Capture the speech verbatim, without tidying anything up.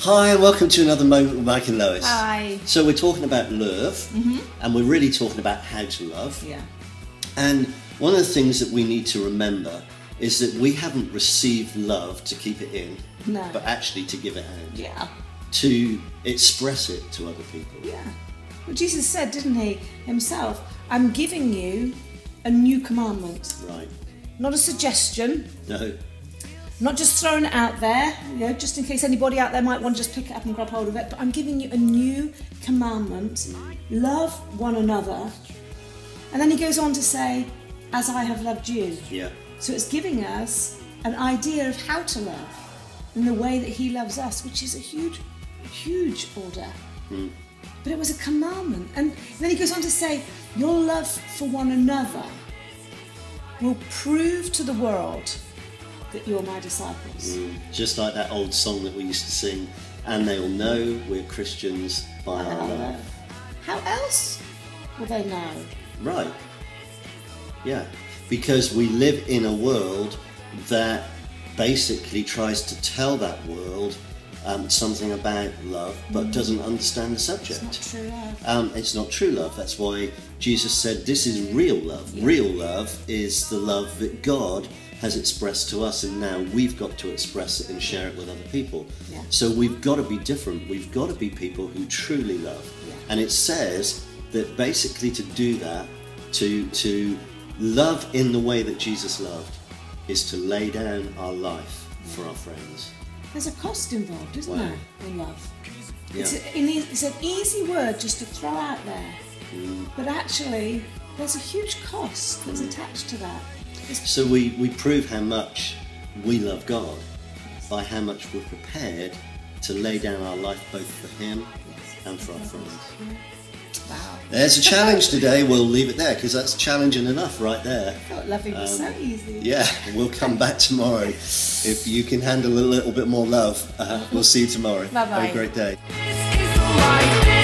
Hi and welcome to another moment with Mike and Lois. Hi. So we're talking about love, Mm-hmm. and we're really talking about how to love. Yeah. And one of the things that we need to remember is that we haven't received love to keep it in, No. but actually to give it out, Yeah. to express it to other people. Yeah. Well, Jesus said, didn't he, himself, I'm giving you a new commandment. Right. Not a suggestion, No. not just throwing it out there, you know, just in case anybody out there might want to just pick it up and grab hold of it, but I'm giving you a new commandment. Love one another. And then he goes on to say, as I have loved you. Yeah. So it's giving us an idea of how to love in the way that he loves us, which is a huge, huge order. Mm. But it was a commandment. And then he goes on to say, your love for one another will prove to the world that you're my disciples. Mm. Just like that old song that we used to sing, and they'll know we're Christians by our love. How else will they know? Right. Yeah. Because we live in a world that basically tries to tell that world um, something about love, but mm. doesn't understand the subject. It's not true love. Um, it's not true love. That's why Jesus said this is real love. Yeah. Real love is the love that God has expressed to us, and now we've got to express it and share it with other people. Yeah. So we've got to be different. We've got to be people who truly love. Yeah. And it says that basically to do that, to to love in the way that Jesus loved, is to lay down our life for our friends. There's a cost involved, isn't Wow. there, in love? Yeah. It's, a, it's an easy word just to throw out there, Mm. but actually there's a huge cost that's attached to that. It's, So we, we prove how much we love God by how much we're prepared to lay down our life both for Him and for our friends. wow. There's a challenge today. We'll leave it there because that's challenging enough right there. I thought loving was Um, so easy. Yeah, we'll come back tomorrow. If you can handle a little bit more love, uh, we'll see you tomorrow. Bye-bye. Have a great day. This is the life.